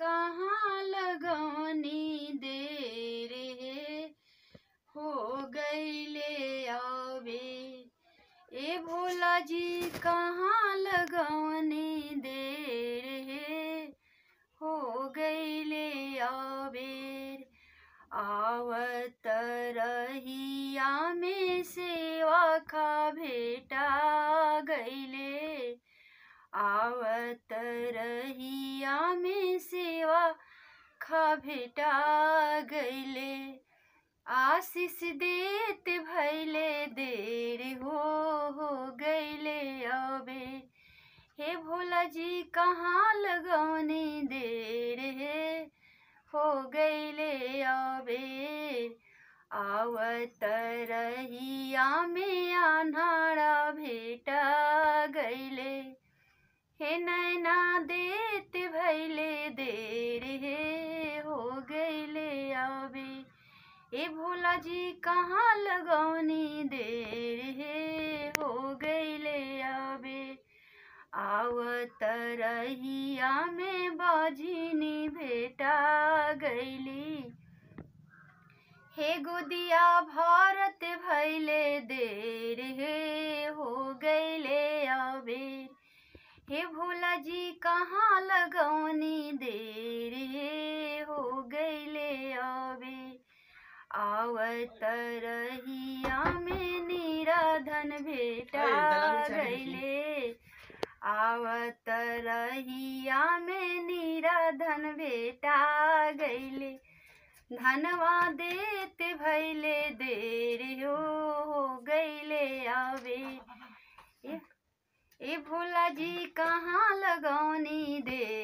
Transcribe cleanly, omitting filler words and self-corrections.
कहाँ लगौनी देर हे हो गईले आवे। ए भोला जी कहाँ लगौनी देर हे हो गईले आवेर। आवत रहिया में सेवा खा भेटा गईले। आवत रहिया में सेवा खा भेटा गईले। आशीष देत भैले देर हो गईले आवे। हे भोला जी कहाँ लगौनी देर हे हो गईले आवे। आवत रहिया में आन्हारा भेटा गईले। हे नैना देत भैले देर हे हो गईले आवे। ए भोला जी कहाँ लगौनी देर हे हो गईले आवे। आवत रहिया में बाझिनी भेटा गईली। हे गोदिया भारत भैले देर हे हो गईले आवे। हे भोला जी कहाँ लगौनी देर हे हो गईले आवे। आवत रहिया में निराधन भेटा गईले। आवत रहिया में निराधन भेटा गईले। धनवा देत भैले देर हो गईले आवे। ए भोला जी कहाँ लगौनी देर